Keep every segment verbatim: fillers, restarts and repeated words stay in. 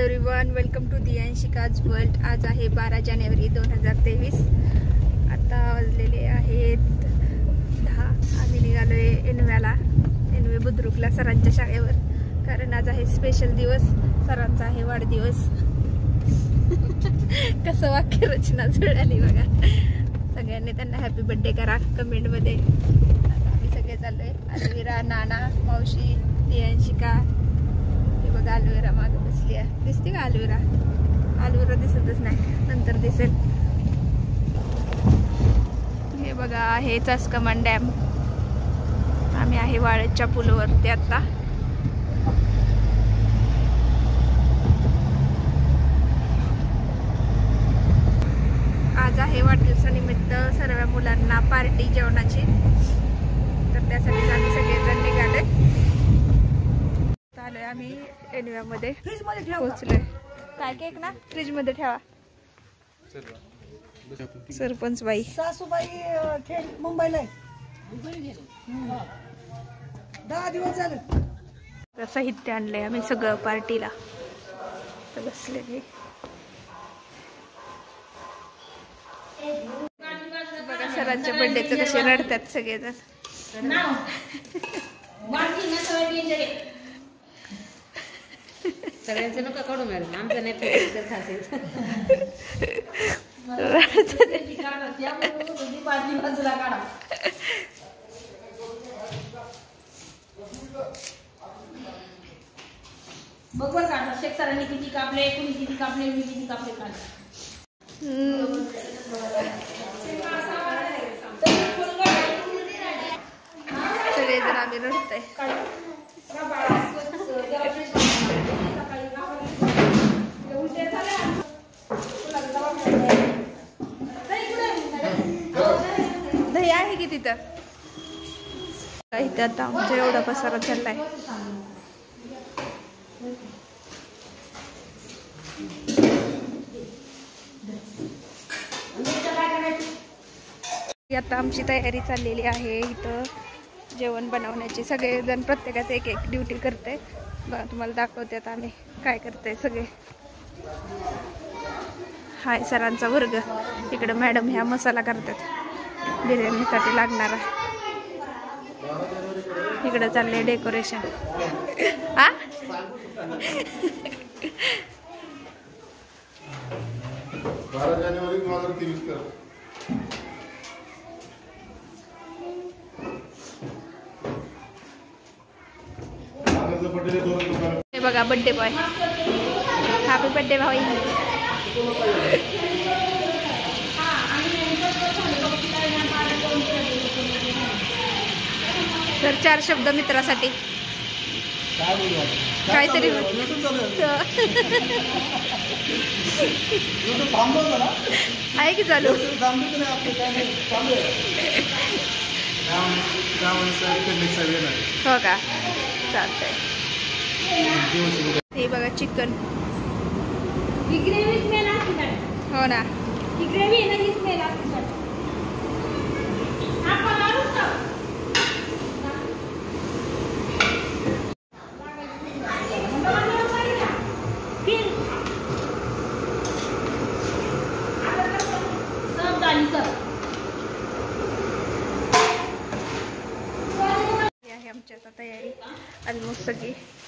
Everyone, welcome to Diyanshika's world. आज आहे बारा जानेवारी दोन हजार तेवीस। आता वाजलेले आहेत दहा। आम्ही निघालोय एनव्याला, एनवे बुद्रुकला सरांच्या शाळेवर, कारण आज आहे स्पेशल दिवस, सरांचा आहे वाढदिवस। कसं वाक्य रचना जुळाली बघा। सगळ्यांनी त्यांना हॅपी बर्थडे करा कमेंट मध्ये। आम्ही सगळे चाललोय, अलविरा, नाना, मावशी, दियांशिका। बघा अलविरा मागे बसली आहे, दिसते का अलविरा? अलविरा दिसतच नाही, नंतर दिसेल। हे बघा हे चासकमान डॅम। आम्ही आहे वाळच्या पुलावरती आता। आज आहे वाढदिवसानिमित्त सर्व मुलांना पार्टी जेवणाची, तर त्यासाठी आम्ही सगळेजण निघाले। आलोय आम्ही एनव्यामध्ये, फ्रीज मध्ये पोहोचलोय। काय केक ना फ्रीज मध्ये ठेवा। सरपंच बाई, सासूबाई थेट मुंबईला दहा दिवस झाले। साहित्य आणलंय आम्ही सगळं पार्टीला। बसले बघा सरांच्या बर्थडेचं कसे रडतात सगळेजण। सगळ्यांचं नका काढू मॅडम, आमचं नाही तर खासे बघ बर काढा। शेख सरांनी किती कापले, कुणी किती कापले, मी किती कापले काढ। सगळेजण आम्ही रडतोय। दही आहे की तिथं? इथं आता आमचा एवढा पसारा चाललाय। आता आमची तयारी चाललेली आहे, इथं जेवण बनवण्याची। सगळेजण प्रत्येकाचं एक एक ड्युटी करते बघा, तुम्हाला दाखवते आता आम्ही काय करते सगळे। हाय सरांचा वर्ग, इकडे मॅडम ह्या मसाला करतात बिर्याणीसाठी लागणारा। इकडे चाललंय डेकोरेशन। आ बारा जानेवारी दोन हजार तेवीस कर हे बघा बर्थडे बॉय, हॅपी बर्थडे भाई। तर चार शब्द मित्रासाठी काहीतरी आहे की चालू? हो का, चालतंय। हे बघा चिकन, हो ना। आमची आता तयारी ऑलमोस्ट सगळी।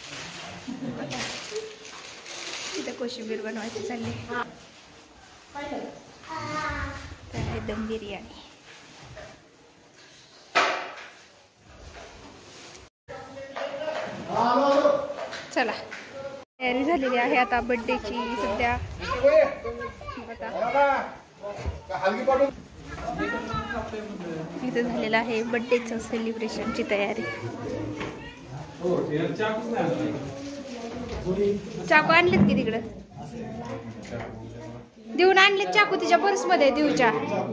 इथं कोशिंबीर बनवायची चालली, तर दम बिर्याणी। चला तयारी झालेली आहे आता बर्थडेची सध्या। इथं झालेलं आहे बर्थडेचं सेलिब्रेशनची तयारी। चाकू आणलेत की तिकडं? देऊन आणलेत चाकू तिच्या पर्स मध्ये, देऊच्या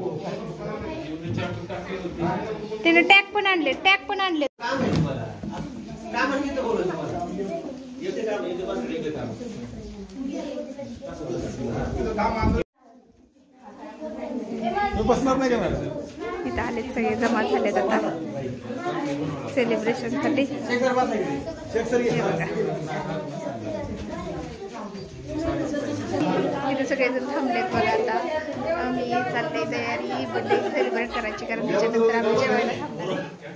तिने टॅग पण आणले, टॅग पण आणले। इथं आलेत सगळे, जमा झालेत आता सेलिब्रेशन साठी। सगळेजण थांबलेत बघा. आता आम्ही चालले तयारी बर्थडे सेलिब्रेट करायची, कारण त्याच्यानंतर आम्ही जेवायला थांबणार.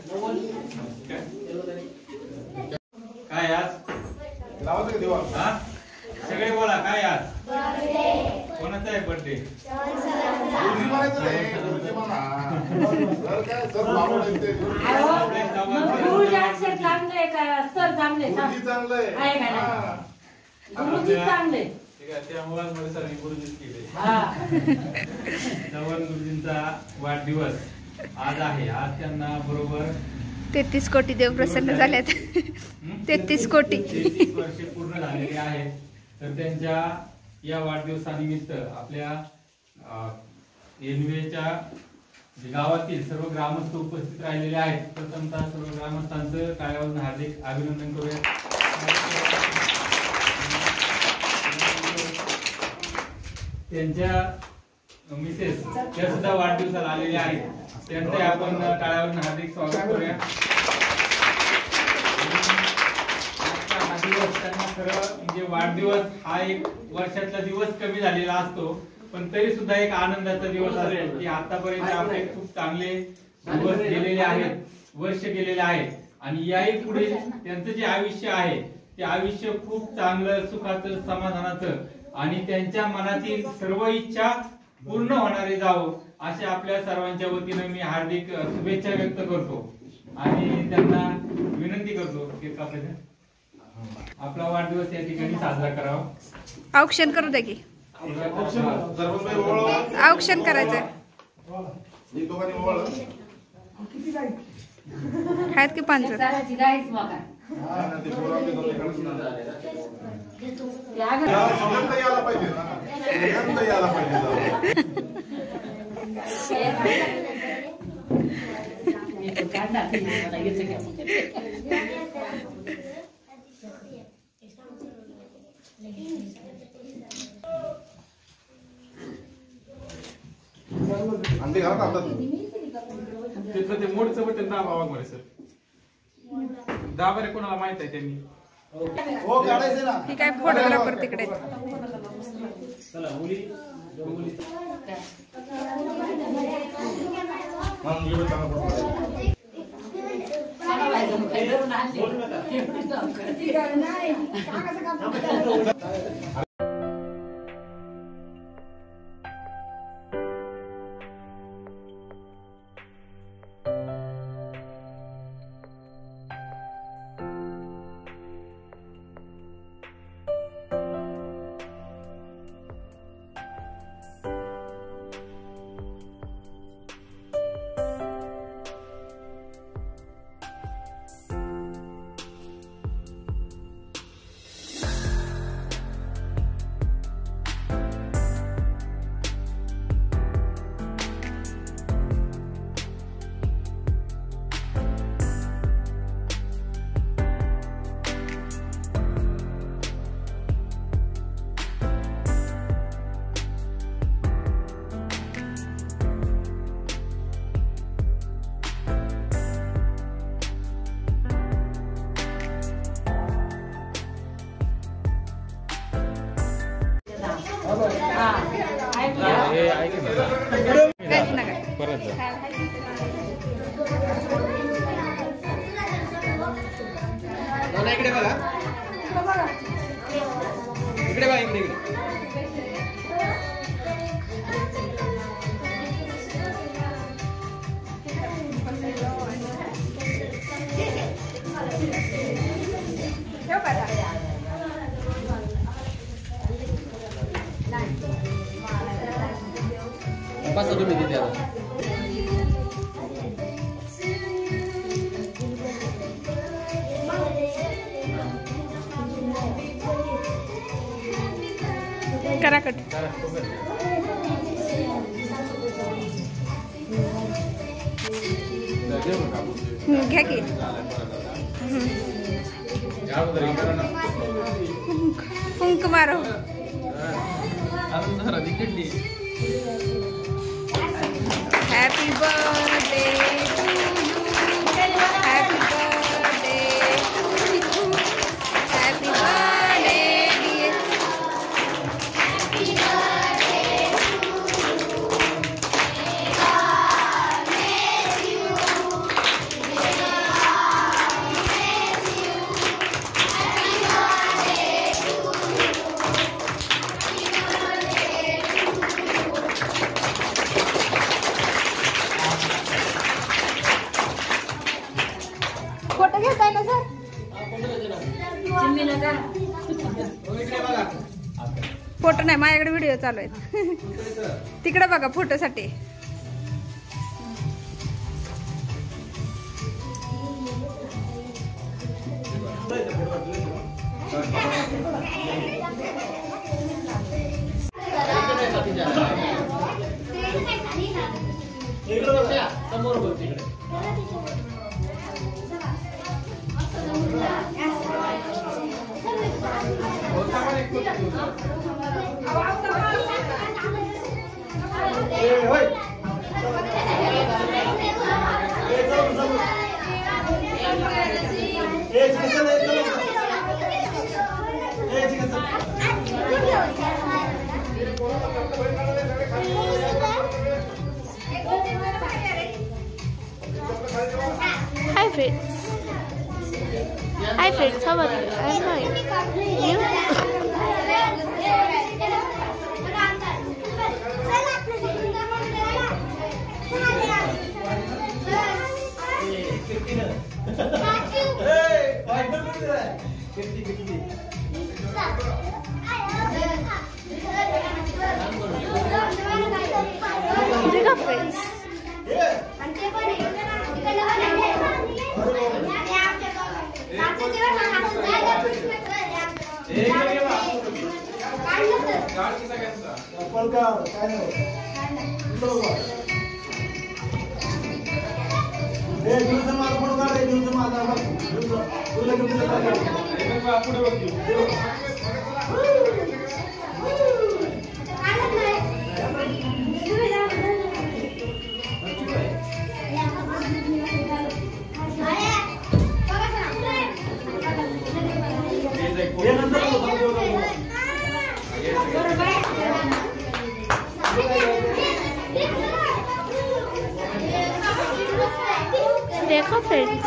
काय आज लावायचं का देवा? हा सगळे बोला काय आज कोणाचा आहे बर्थडे? गुरुजी म्हणायचं नाही, गुरुजी म्हणा. सर काय, सर बाबा आहेत ते. गुरुजी अक्षर चांगले का स्तर चांगले गुरुजी चांगलं आहे. आहे का नाही? हा. गुरुजी चांगले ठीक आहे, त्या मुलांमध्ये सरांनी गुरुजीच केले. हा चव्हाण गुरुजींचा वाढदिवस आज आहे. आज त्यांना बरोबर तेहतीस कोटी देव प्रसन्न झालेत. तेहतीस कोटी तेहतीस वर्षे पूर्ण झालेली आहेत. तर त्यांच्या या वाढदिवसानिमित्त आपल्या एनवेच्या गावातील सर्व ग्रामस्थ उपस्थित राहिलेले आहेत. प्रथमतः सर्व ग्रामस्थांचं टाळ्यावरून हार्दिक अभिनंदन करूया. त्यांच्या मिसेस त्या सुद्धा वाढदिवसाला आलेल्या आहेत. त्यांचे आपण टाळ्यावरून हार्दिक स्वागत करूया. हा दिवस त्यांना खरं म्हणजे वाढदिवस हा एक वर्षातला दिवस कमी झालेला असतो, पण तरी सुद्धा एक आनंदाचा दिवस असतो की आतापर्यंत आपले खूप चांगले दिवस गेलेले आहेत, वर्ष गेलेले आहेत आणि याही पुढे त्यांचं जे आयुष्य आहे ते आयुष्य खूप चांगलं, सुखाचं, समाधानाचं आणि त्यांच्या मनातील सर्व इच्छा पूर्ण होणारे जावो अशा आपल्या सर्वांच्या वतीनं मी हार्दिक शुभेच्छा व्यक्त करतो आणि त्यांना विनंती करतो की आपला वाढदिवस या ठिकाणी साजरा करावा. औक्षण करू द्या की, सर्वजण ओवाळा. औक्षण करायचं एक दोघांनी ओवाळा. आहेत की पाच जण? चालायची गायच मका हा, ते पोरं आपले दोन एकाच नाव. या ग- याला सगळ्यांना यायला पाहिजे ना, सगळ्यांना यायला पाहिजे. मी पण काढणार ते मला येतं का? अंडे घरात आणतात. तिथलं ते मोडचं बटन दाबावं म्हणे सर. दाबारे कोणाला माहित आहे त्यांनी? हो, काढायचं ना. ही काय फोटोग्राफर तिकडे. चला मुली मुली मग एवढं चांगलं फोटो काढायचं. मला पाहिजे मग काही धरून आणले. नाही कागदाचं काम करतात. हा ऐक ना. काहीच नका. परत इकडे बघा, इकडे बघा, इकडे इकडे बसा तुम्ही तिथे आता. करा कट. हम्म, घ्या की. फुंक मारो. Happy birthday to you. Happy birthday to you. Happy birthday dear. Photo नाही, माझ्याकडे व्हिडिओ चालू आहेत. तिकडे बघा फोटोसाठी. समोर बघ तिकडे. Hi friends. Hi friends, how are you? I'm fine. You? Bigger friends. देखो फ्रेंड्स,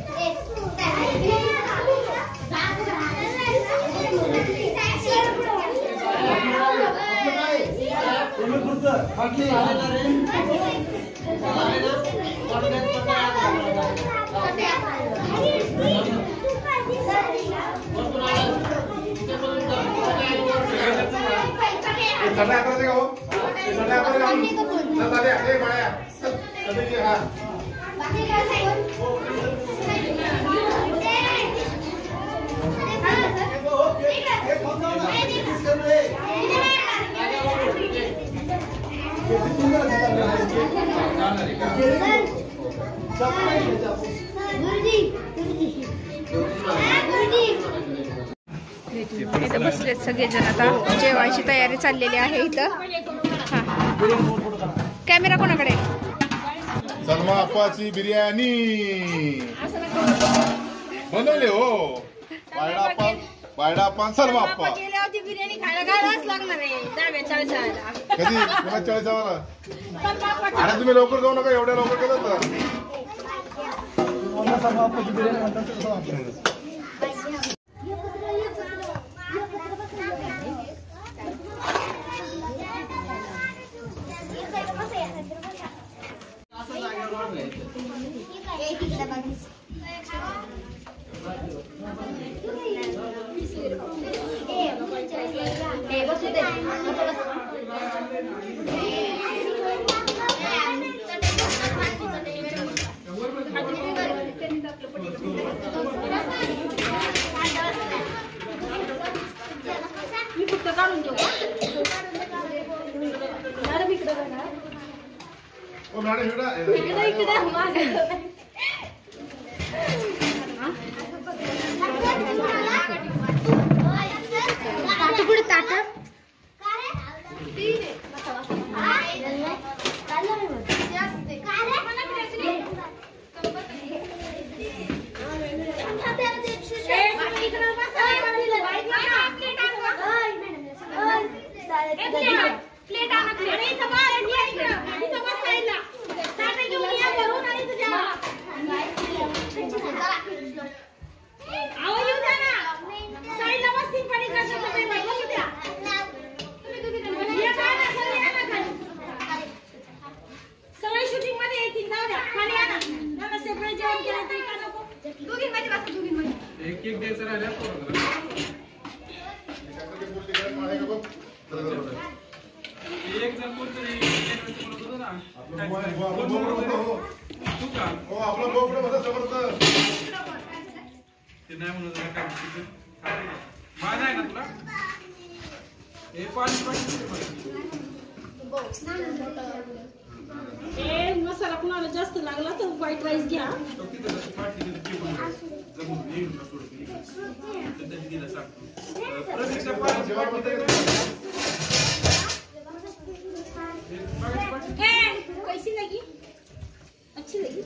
संध्या करायचं का हो? संध्या करायचं बाळ्या हा इथं बसलेत सगळेजण. आता जेवायची तयारी चाललेली आहे इथं. कॅमेरा कोणाकडे? सलमा अप्पाची बिर्याणी बनवले हो. बायडा अप्पा, बायडा अप्पा, सलमा अप्पा. बिर्याणी खायला गावाच लागणार आहे. दहाव्या चाळीसाला कधी पुन्हा चाळीस आम्हाला. अरे तुम्ही लवकर जाऊ नका, एवढ्या लवकर केलं तर. मी फक्त काढून देऊ. मॅडम इकडे बघा. ओ मॅडम इकडे इकडे ताट कुठे ताट? प्लेट आणा प्लेट. आपलं मोबाईल- आपलं बोकडं होतं, हो. हो, आपलं बोकडं होतं समर्थ. ते नाही म्हणत आहे, काय म्हणते ते? मान आहे ना तुला हे पाणी पाणी ए मसाला कुणाला जास्त लागला तर व्हाईट राईस घ्या. कैसी लगी अच्छी लगी.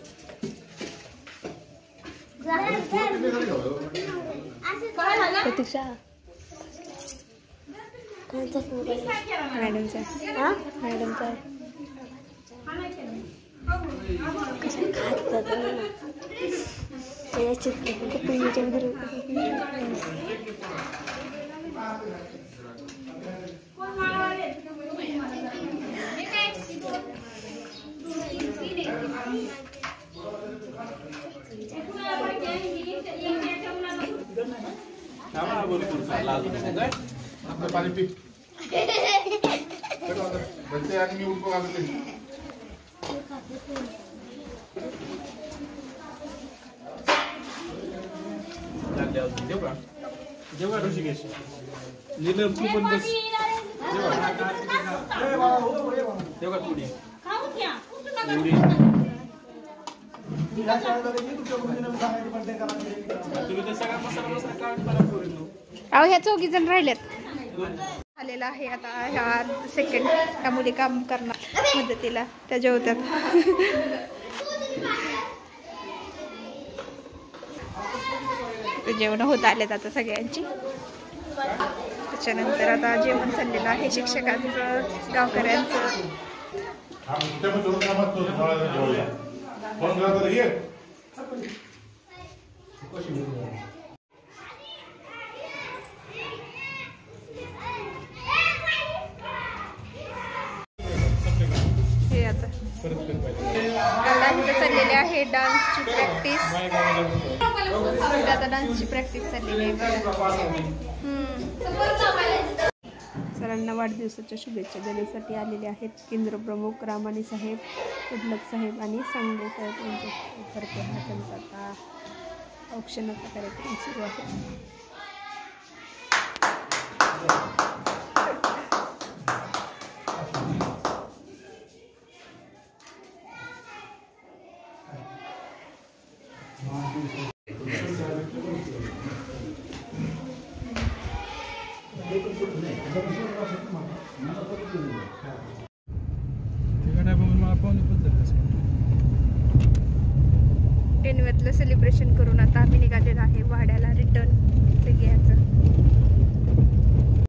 काय झालं प्रतीक्षा मॅडमचा हा मॅडमचा आपलं पाणी पी. बच्चे आणि मी उठको घालते. देऊ का ऋषिकेश नीलम तू पण बस देऊ का थोडी खाऊ घ्या. एवढी तुम्ही तर सगळा मसाला मसाला काढून मला पोरींनो. अहो ह्या चौघी जण राहिलेत. आलेला आहे आता ह्या सेकंड त्या मुली काम करणार मदतीला त्या जेवतात. जेवण होत आलेत आता सगळ्यांची. त्याच्यानंतर आता जेवण चाललेलं आहे शिक्षकांचं गावकऱ्यांचं. फोन करा तर ये. हे आता आता चाललेली आहे डान्सची प्रॅक्टिस. आता डान्सची प्रॅक्टिस चाललेली आहे. सरांना वाढदिवसाच्या शुभेच्छा देण्यासाठी आलेले आहेत केंद्रप्रमुख रामानी साहेब, उदलक साहेब आणि सांगले साहेब यांच्यातर्फे हा त्यांचा आता औक्षणाचा कार्यक्रम सुरू आहे. टेनवतलं सेलिब्रेशन करून आता आम्ही निघालेलो आहे वाड्याला रिटर्न सगळ्याचं.